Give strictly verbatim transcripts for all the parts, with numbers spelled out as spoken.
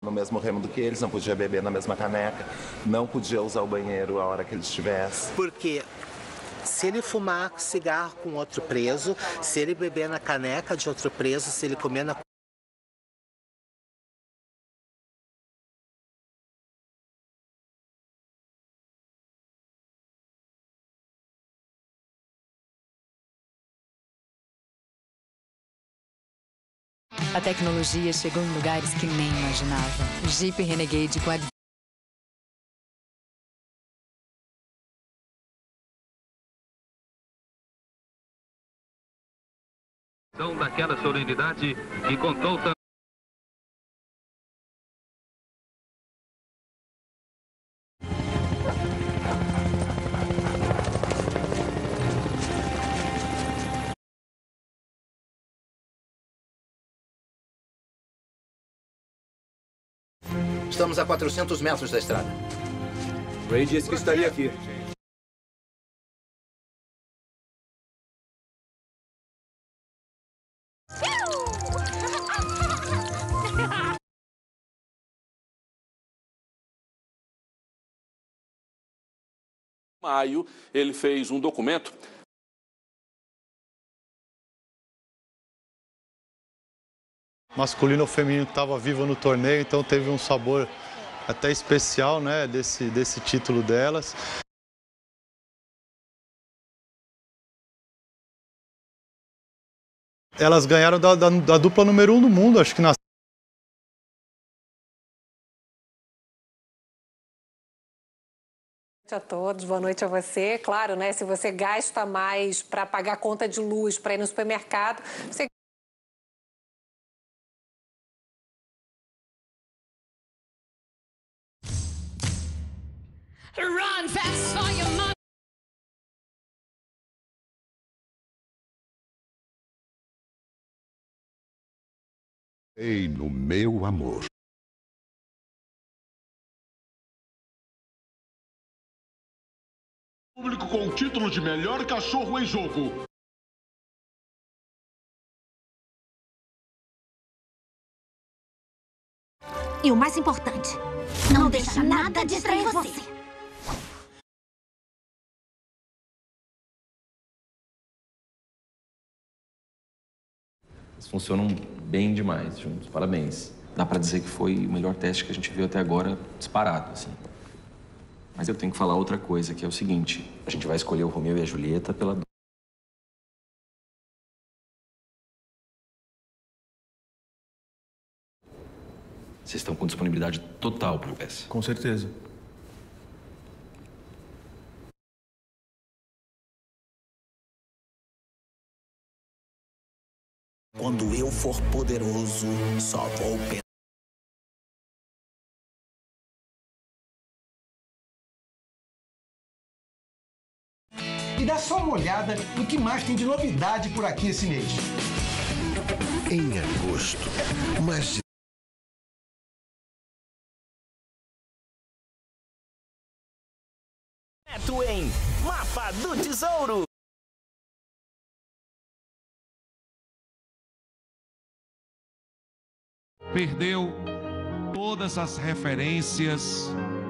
No mesmo remo do que eles, não podia beber na mesma caneca, não podia usar o banheiro a hora que ele estivesse. Porque se ele fumar cigarro com outro preso, se ele beber na caneca de outro preso, se ele comer na... A tecnologia chegou em lugares que nem imaginava. O Jeep Renegade com a daquela solenidade que contou também. Estamos a quatrocentos metros da estrada. Ray disse que estaria aqui. Em maio, ele fez um documento. Masculino ou feminino que estava vivo no torneio, então teve um sabor até especial, né, desse, desse título delas. Elas ganharam da, da, da dupla número um do mundo, acho que na... Boa noite a todos, boa noite a você. Claro, né, se você gasta mais para pagar a conta de luz, para ir no supermercado, você... Run fast for your mother. Ei, no meu amor. Público com o título de melhor cachorro em jogo. E o mais importante, não, não deixa nada distrair você. Eles funcionam bem demais juntos, parabéns. Dá pra dizer que foi o melhor teste que a gente viu até agora, disparado, assim. Mas eu tenho que falar outra coisa, que é o seguinte, a gente vai escolher o Romeu e a Julieta pela... Vocês estão com disponibilidade total para o peça? Com certeza. Quando eu for poderoso, só vou pensar. E dá só uma olhada no que mais tem de novidade por aqui esse mês. Em agosto, mais de Neto em Mapa do Tesouro. Perdeu todas as referências.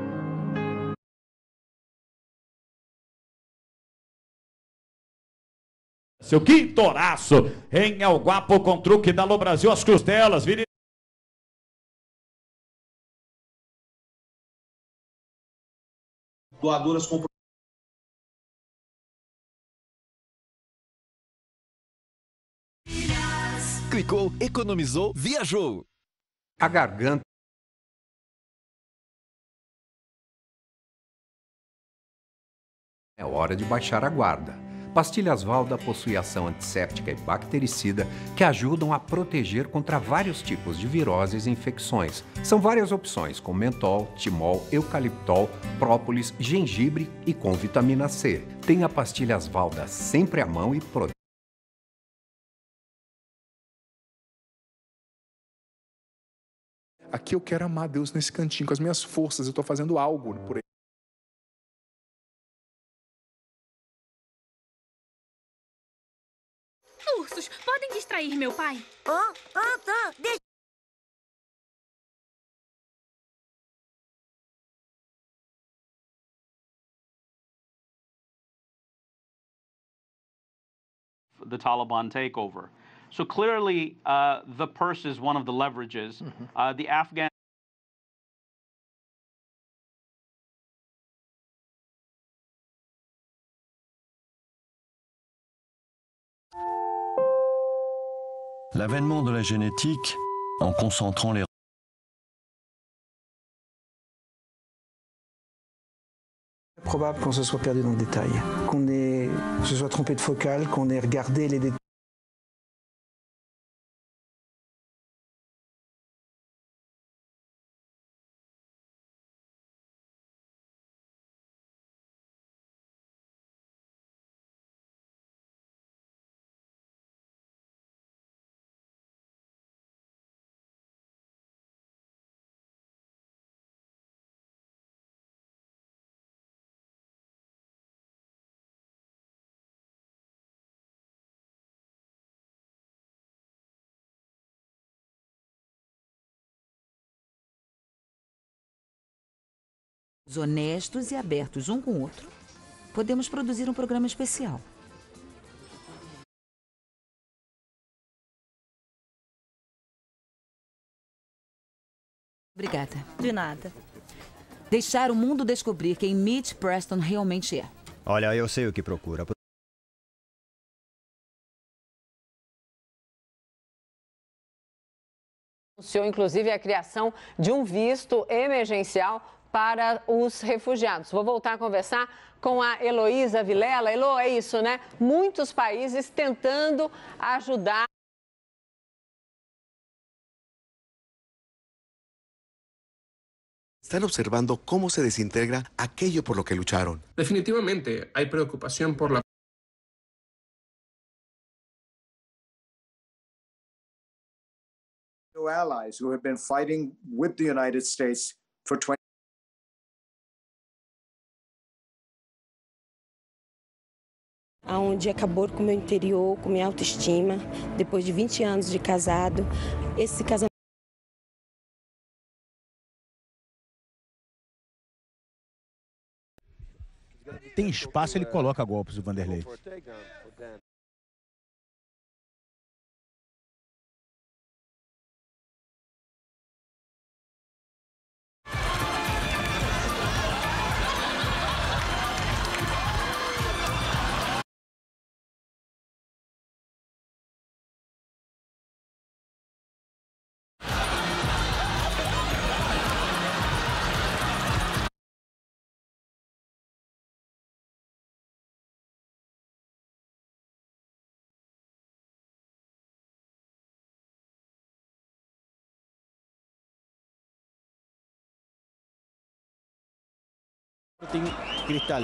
Seu quintoraço em El Guapo com truque da Alô Brasil, as costelas. Vire... Doadoras com... Clicou, economizou, viajou. A garganta. É hora de baixar a guarda. Pastilhas Valda possui ação antisséptica e bactericida que ajudam a proteger contra vários tipos de viroses e infecções. São várias opções, com mentol, timol, eucaliptol, própolis, gengibre e com vitamina C. Tenha Pastilhas Valda sempre à mão e proteja. Aqui eu quero amar Deus nesse cantinho, com as minhas forças, eu estou fazendo algo por aí. Ursos, podem distrair meu pai? Oh, oh, oh, deixa... the Taliban takeover. So clearly, uh, the purse is one of the leverages. Mm-hmm. uh, the Afghan. L'avènement de la génétique, en concentrant les C'est probable qu'on se soit perdu dans le détail, qu'on ait, se soit trompé de focale, qu'on ait regardé les détails. Honestos e abertos um com o outro, podemos produzir um programa especial. Obrigada. De nada. Deixar o mundo descobrir quem Mitch Preston realmente é. Olha, eu sei o que procura. Anunciou, inclusive, a criação de um visto emergencial para os refugiados. Vou voltar a conversar com a Heloísa Vilela. Elo, é isso, né? Muitos países tentando ajudar. Están observando cómo se desintegra aquello por lo que lucharon. Definitivamente hay preocupación por la allies who have been fighting with the United States for twenty Onde acabou com o meu interior, com minha autoestima, depois de vinte anos de casado. Esse casamento tem espaço, ele coloca golpes, o Vanderlei. Cristal.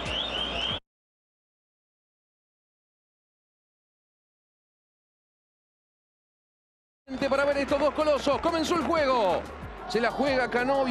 Para ver estos dos colosos, comenzó el juego. Se la juega Canovio.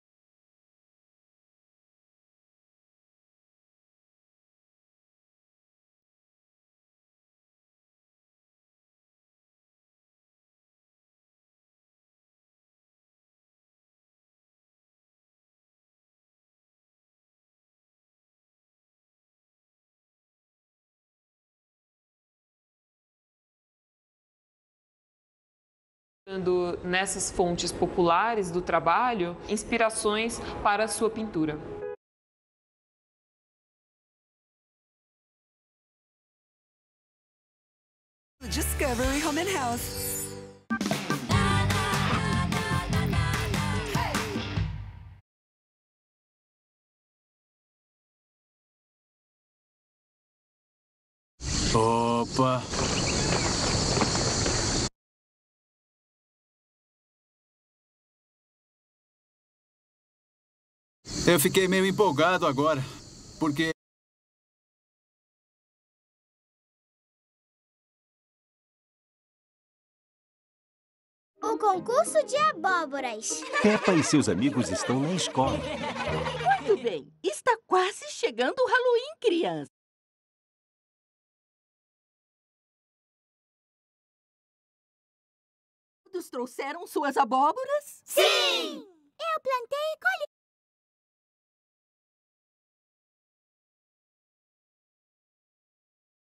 Nessas fontes populares do trabalho, inspirações para a sua pintura. Discovery Home and House. Opa! Eu fiquei meio empolgado agora, porque... O concurso de abóboras. Peppa e seus amigos estão na escola. Muito bem, está quase chegando o Halloween, criança. Todos trouxeram suas abóboras? Sim! Eu plantei e colhi.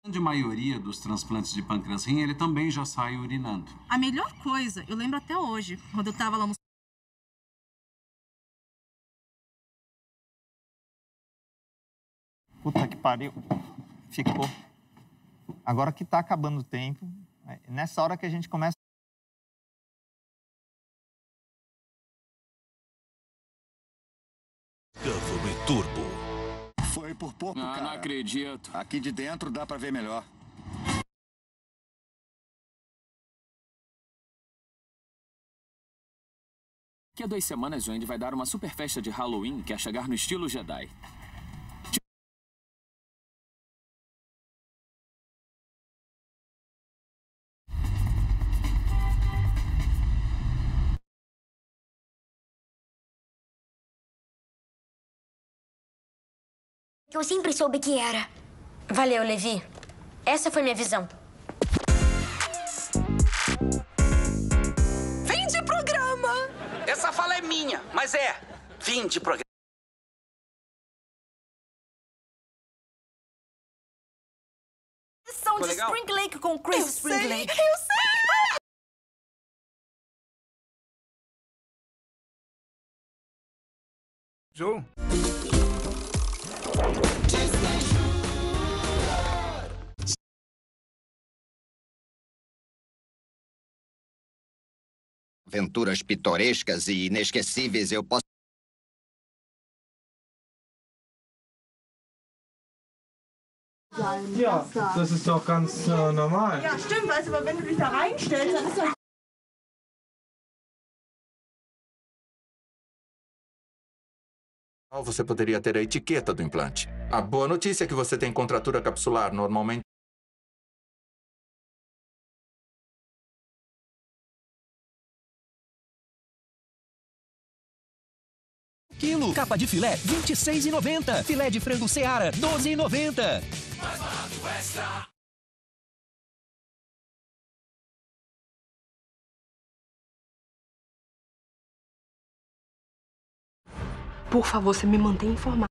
A grande maioria dos transplantes de pâncreas-rim, ele também já sai urinando. A melhor coisa, eu lembro até hoje, quando eu tava lá no... Puta que pariu. Ficou. Agora que tá acabando o tempo, nessa hora que a gente começa... Discovery Turbo. Foi por pouco, Ah, cara. não acredito. Aqui de dentro dá pra ver melhor. Daqui a duas semanas, o Andy vai dar uma super festa de Halloween que quer chegar no estilo Jedi. Que eu sempre soube que era. Valeu, Levi. Essa foi minha visão. Fim de programa! Essa fala é minha, mas é fim de programa. São de legal? Spring Lake com Chris eu Spring sei, Lake. Eu sei! Joe? Aventuras pitorescas e inesquecíveis eu posso... Ja, das ist doch ganz äh, normal. Ja, stimmt, weißt du, aber wenn du dich da reinstellst, dann ist das... Você poderia ter a etiqueta do implante. A boa notícia é que você tem contratura capsular normalmente. Quilo. Capa de filé, vinte e seis reais e noventa centavos. Filé de frango Seara, doze reais e noventa centavos. Mais barato extra. Por favor, você me mantém informado.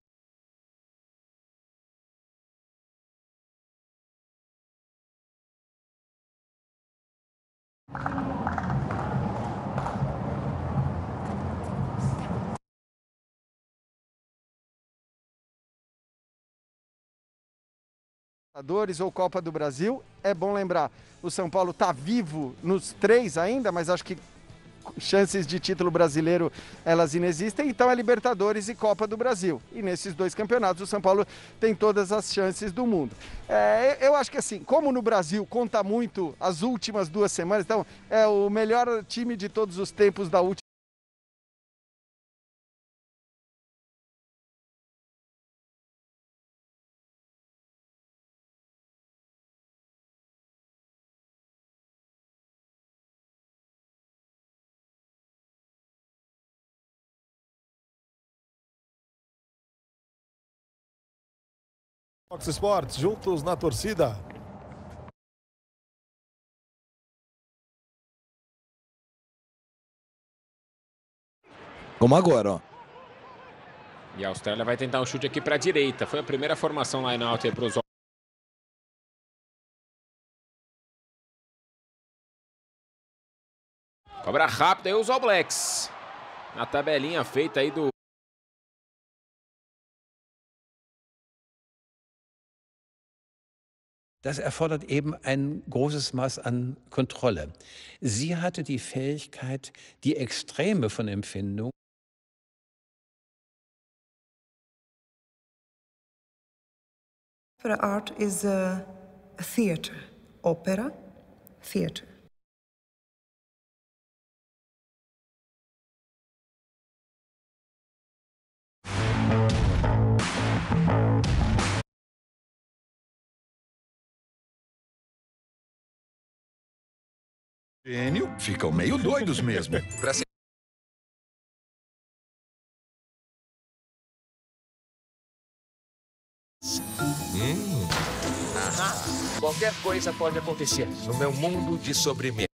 Ou Copa do Brasil, é bom lembrar, o São Paulo está vivo nos três ainda, mas acho que chances de título brasileiro elas inexistem, então é Libertadores e Copa do Brasil. E nesses dois campeonatos o São Paulo tem todas as chances do mundo. É, eu acho que assim, como no Brasil conta muito as últimas duas semanas, então é o melhor time de todos os tempos da última. Fox Sports, juntos na torcida. Como agora, ó. E a Austrália vai tentar um chute aqui para a direita. Foi a primeira formação line-out para os... Cobra rápida aí os All Blacks. Na tabelinha feita aí do... Das erfordert eben ein großes Maß an Kontrolle. Sie hatte die Fähigkeit, die Extreme von Empfindung. Opera art is a, a theater. Opera, theater. Gênio, ficam meio doidos mesmo. Pra ser... Hum. Aham. Qualquer coisa pode acontecer no meu mundo de sobremesa.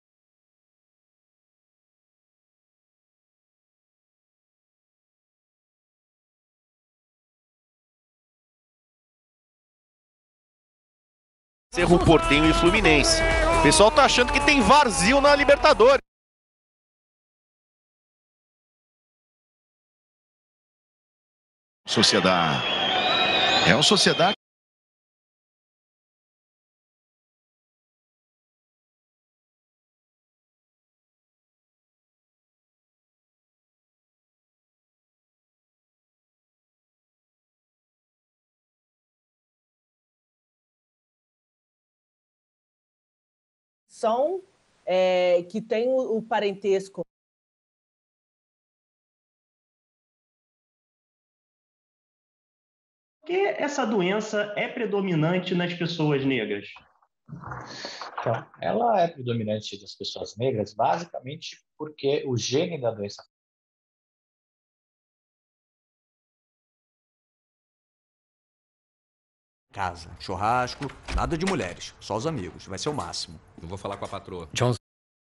Cerro Porteño e Fluminense. O pessoal tá achando que tem vazio na Libertadores. Sociedade. É uma sociedade. São é, que tem o, o parentesco. Por que essa doença é predominante nas pessoas negras? Então, ela é predominante das pessoas negras, basicamente porque o gene da doença. Casa, churrasco, nada de mulheres, só os amigos, vai ser o máximo. Eu vou falar com a patroa. John...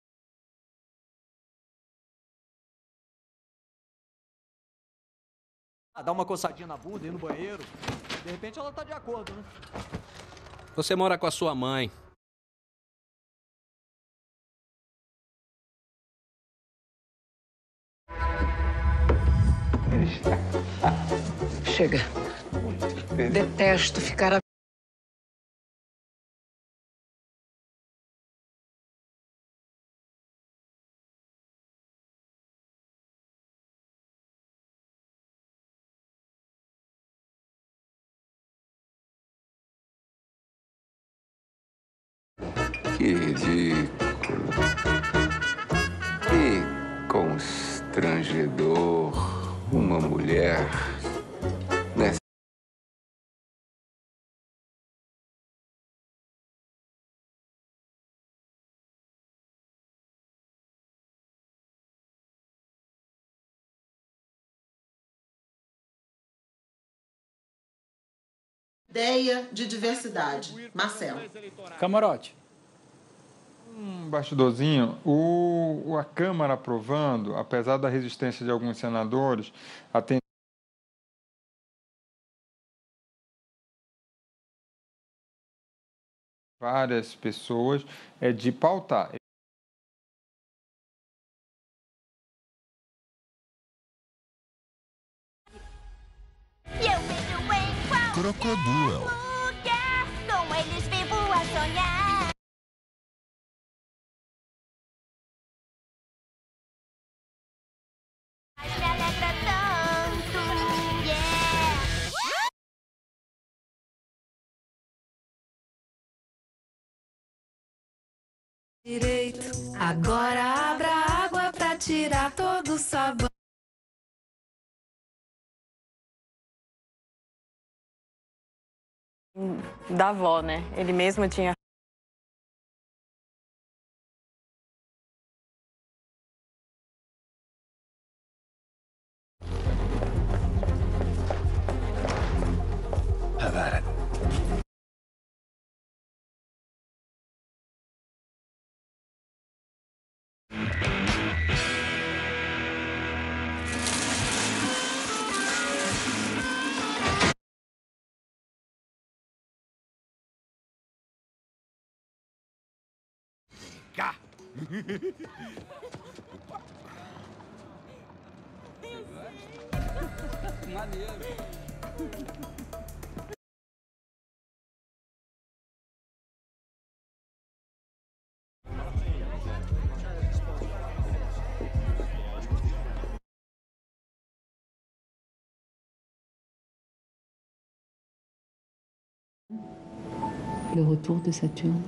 Dá uma coçadinha na bunda, ir no banheiro, de repente ela tá de acordo, né? Você mora com a sua mãe. Chega. Detesto ficar a... Que ridículo. Que constrangedor. Uma mulher nessa. Ideia de diversidade. Marcelo. Camarote. Um bastidorzinho, o, a Câmara aprovando, apesar da resistência de alguns senadores, a ten... várias pessoas, é de pautar. Crocodile. Com eles vivo a sonhar. Mas me alegra tanto, yeah. Direito. Agora abra a água pra tirar todo o sabão. Da avó, né? Ele mesmo tinha. Havara. Cá. Maneiro. Le retour de Saturne.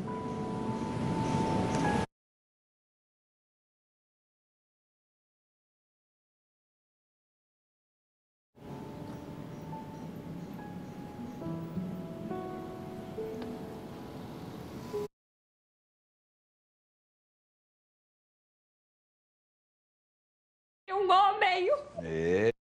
Um homem. É.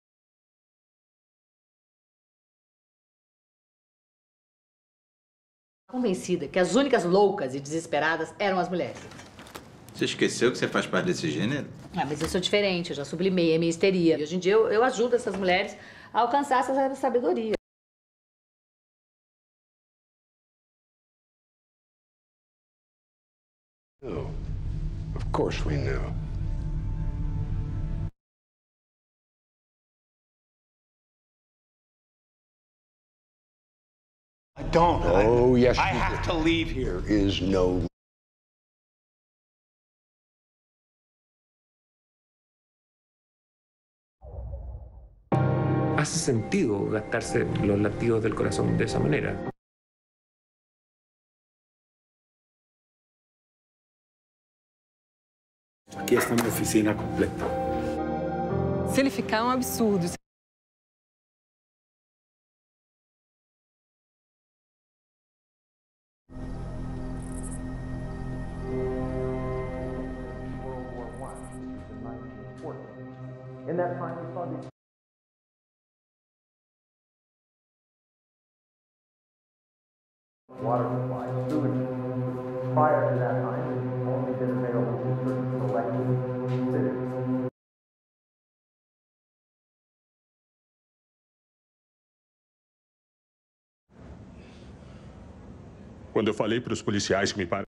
Convencida que as únicas loucas e desesperadas eram as mulheres. Você esqueceu que você faz parte desse gênero? Ah, mas eu sou diferente, eu já sublimei a minha histeria. E hoje em dia eu, eu ajudo essas mulheres a alcançar essa sabedoria. course we knew. I don't. Oh, I, yes, I you have do. to leave here. There is no. ¿Hace sentido gastarse los latidos del corazón de esa manera? Aqui está minha oficina completa. Se ele ficar, é um absurdo. In that time, we saw these. Water supply, sewage. Prior to that time, it's only been available to certain selected cities. Quando eu falei para os policiais que me pararam.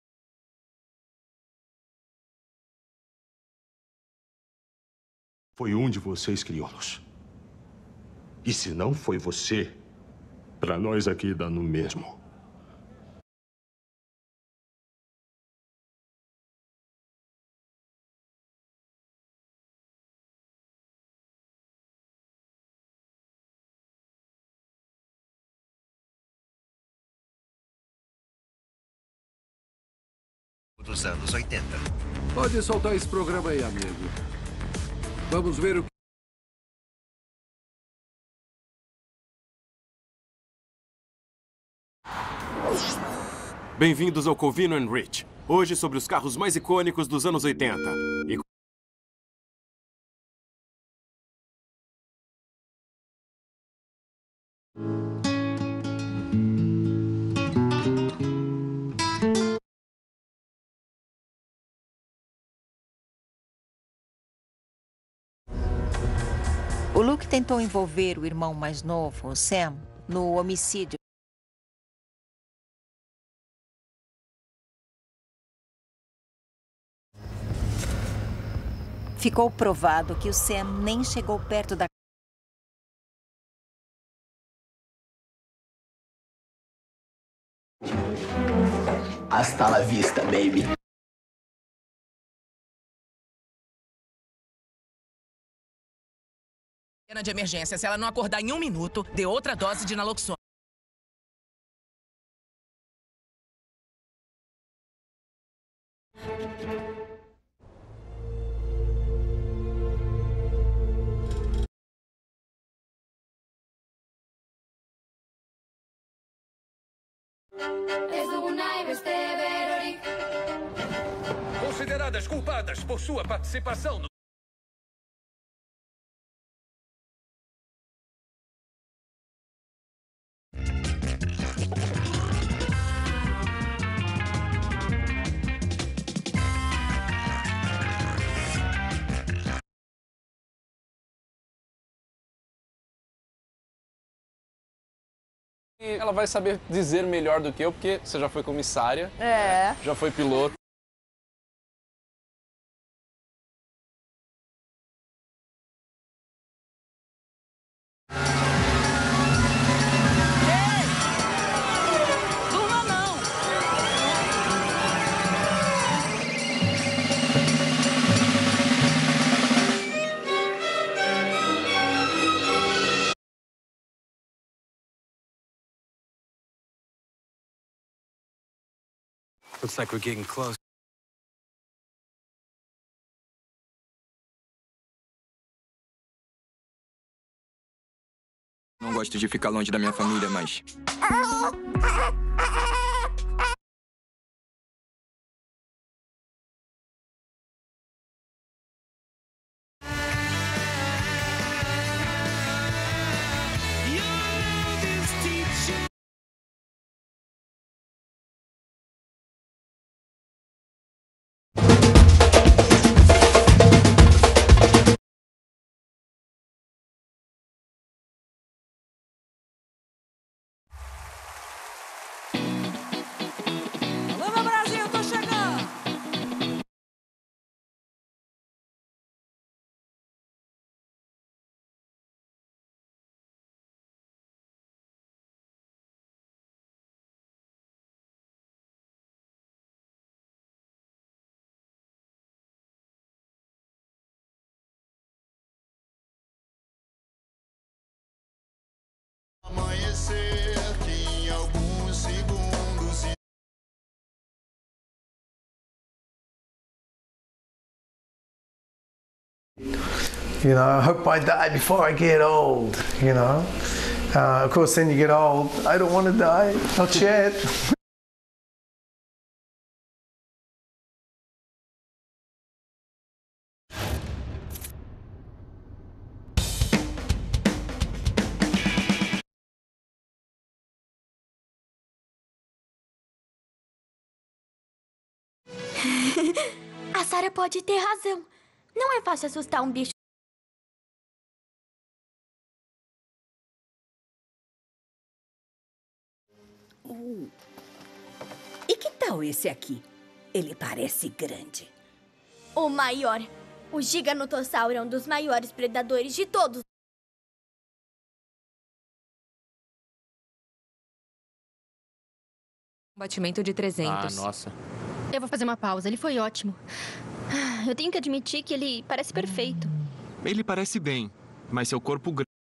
Foi um de vocês que criou-nos. E se não foi você, para nós aqui dá no mesmo. Dos anos oitenta. Pode soltar esse programa aí, amigo. Vamos ver o que... Bem-vindos ao Covino and Rich. Hoje sobre os carros mais icônicos dos anos oitenta. E... O Luke tentou envolver o irmão mais novo, o Sam, no homicídio. Ficou provado que o Sam nem chegou perto da... Hasta la vista, baby. De emergência, se ela não acordar em um minuto, dê outra dose de naloxona. Consideradas culpadas por sua participação no... Ela vai saber dizer melhor do que eu, porque você já foi comissária, É. já foi piloto. Durma não! Looks like we're getting close. Não gosto de ficar longe da minha família, mas... You know, I hope I die before I get old, you know. Uh, of course, then you get old. I don't want to die, not yet. A Sarah pode ter razão. Não é fácil assustar um bicho. Uh. E que tal esse aqui? Ele parece grande. O maior. O Giganotossauro é um dos maiores predadores de todos. Batimento de trezentos. Ah, nossa. Eu vou fazer uma pausa. Ele foi ótimo. Eu tenho que admitir que ele parece perfeito. Ele parece bem, mas seu corpo grande.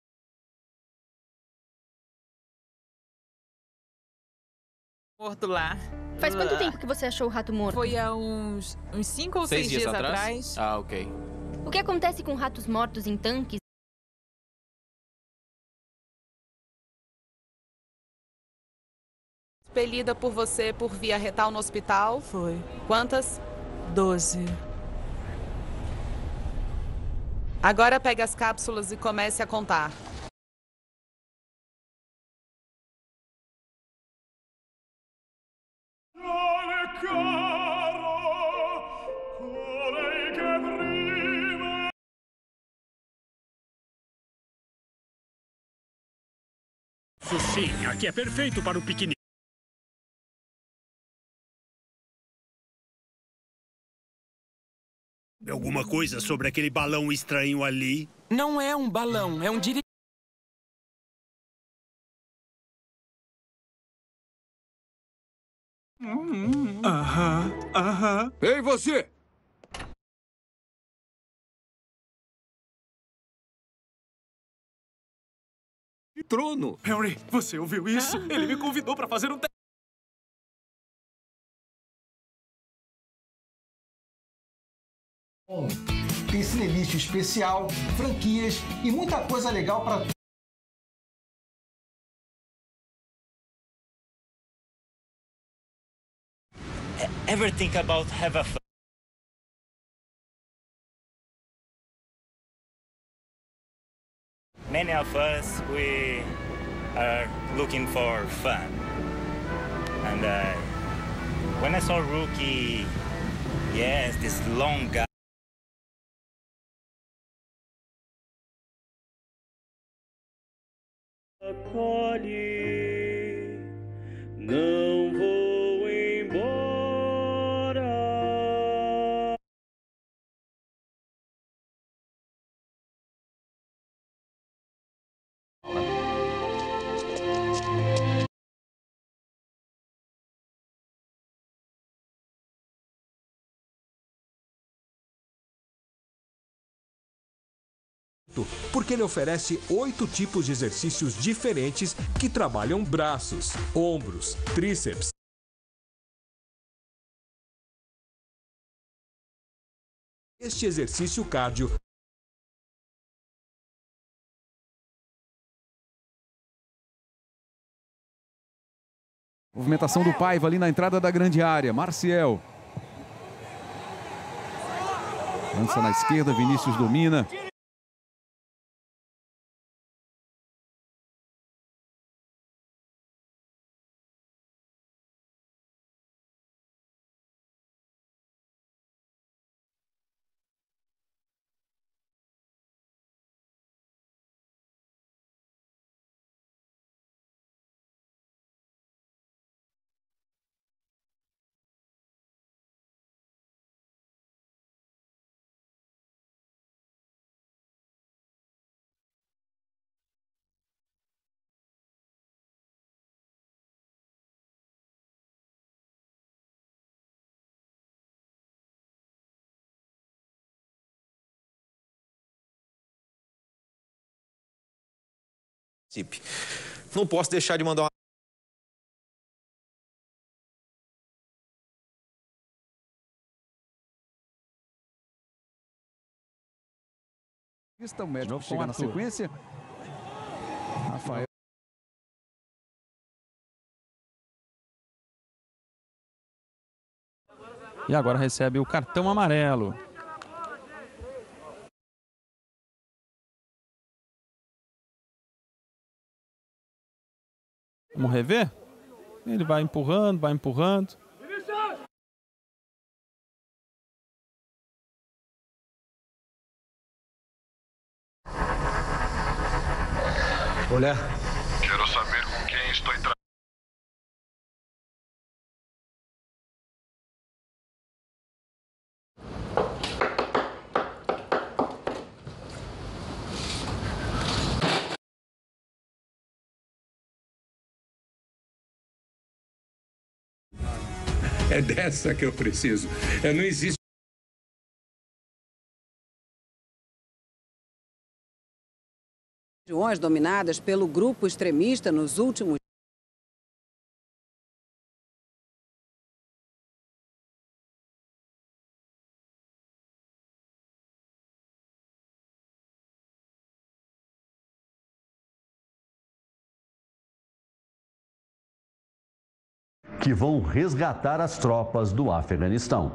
Morto lá. Faz quanto tempo que você achou o rato morto? Foi há uns, uns cinco ou seis, Seis dias, dias atrás? atrás. Ah, ok. O que acontece com ratos mortos em tanques? Expelida por você por via retal no hospital? Foi. Quantas? Doze. Agora pegue as cápsulas e comece a contar. Sim, aqui é perfeito para o piquenique. Alguma coisa sobre aquele balão estranho ali? Não é um balão, é um dire... Aham, aham. Ei, você! Trono! Henry, você ouviu isso? Ele me convidou para fazer um teste. Tem cinelist especial, franquias e muita coisa legal para Ever think about have a fun? Many of us, we are looking for fun. And uh, when I saw Rookie, yes, this long guy. Acolhe, não vou embora. Porque ele oferece oito tipos de exercícios diferentes que trabalham braços, ombros, tríceps. Este exercício cardio movimentação do Paiva ali na entrada da grande área. Marcial. Lança na esquerda, Vinícius domina. Não posso deixar de mandar uma O médico chega na sequência. Rafael. E agora recebe o cartão amarelo. Vamos rever? Ele vai empurrando, vai empurrando. Olha. Quero saber com quem estou tratando. É dessa que eu preciso. É, não existe. Regiões dominadas pelo grupo extremista nos últimos que vão resgatar as tropas do Afeganistão.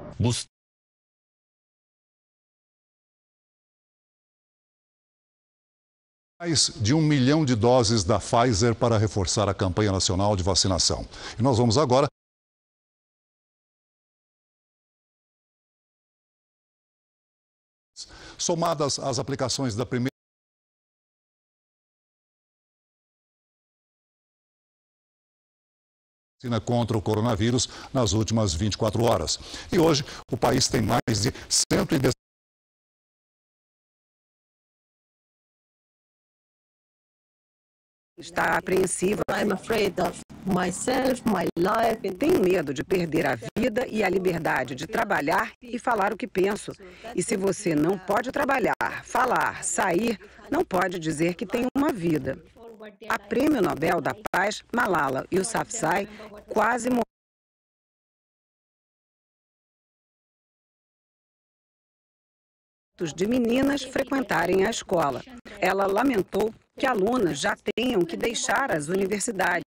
Mais de um milhão de doses da Pfizer para reforçar a campanha nacional de vacinação. E nós vamos agora. Somadas as aplicações da primeira. Vacina contra o coronavírus nas últimas vinte e quatro horas. E hoje o país tem mais de cento e dezesseis. Está apreensiva. I'm afraid of myself, my life. Tenho medo de perder a vida e a liberdade de trabalhar e falar o que penso. E se você não pode trabalhar, falar, sair, não pode dizer que tem uma vida. A Prêmio Nobel da Paz, Malala Yousafzai, quase morreu. De meninas frequentarem a escola. Ela lamentou que alunas já tenham que deixar as universidades.